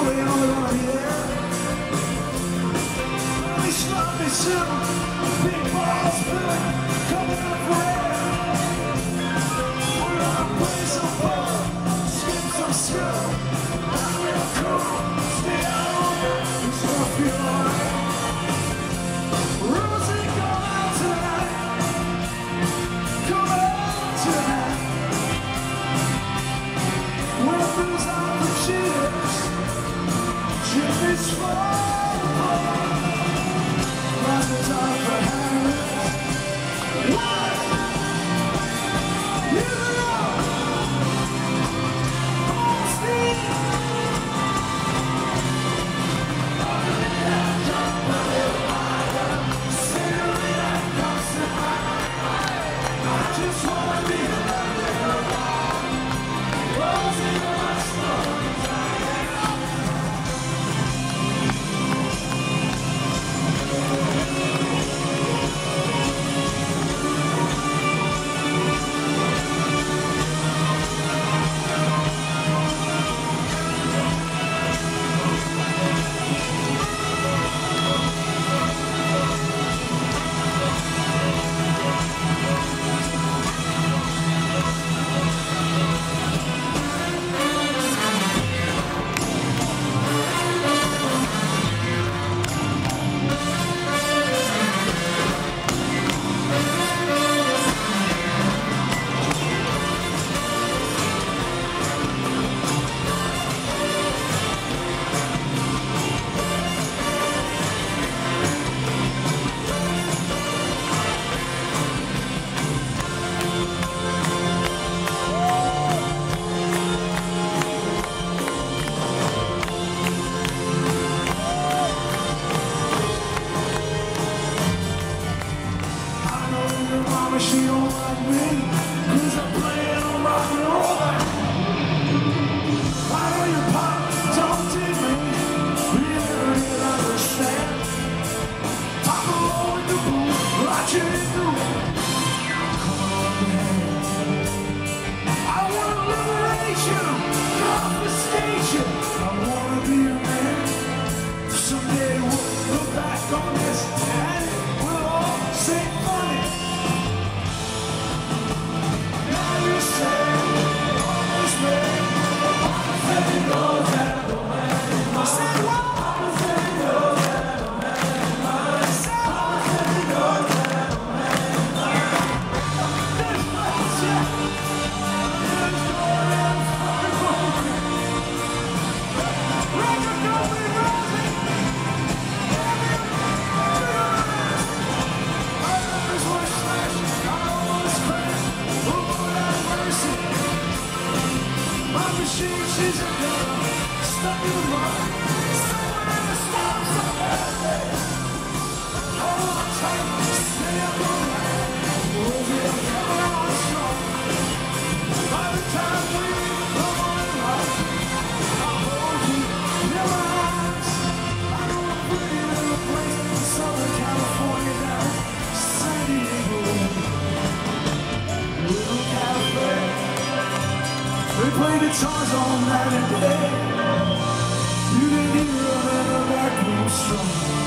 we only want to hear. We sloppy soon, big balls spilling, coming up for air. We're gonna play some fun, skip some skill, not real cool, stay out on it, it's gonna feel alright. Rosie, come out tonight, come out tonight. We'll lose out for cheaters, Jimmy's fall. Rises up for Harris. What? You know. Oh, Steve. Jump a little higher. Scenery that comes to mind. I just wanna be a little while. Rosie, my story. She don't like me, 'cause I'm playing rock and roll. I know your pop don't dig me, you never really understand. I'm alone in the booth, watching it through. Come on, man. I wanna liberate you, confiscate you. I wanna be a man. Someday we'll look back on this and we'll all say funny. She's a girl, stuck in the mud, somewhere in the storms of Hampden. Hold on tight, stay up all night, we'll be coming on strong. By the time we come on right, I'll hold you near my eyes. I know a pretty little place in Southern California down San Diego. Little cafe. We play guitars all night and day. You can hear them in the back room strong.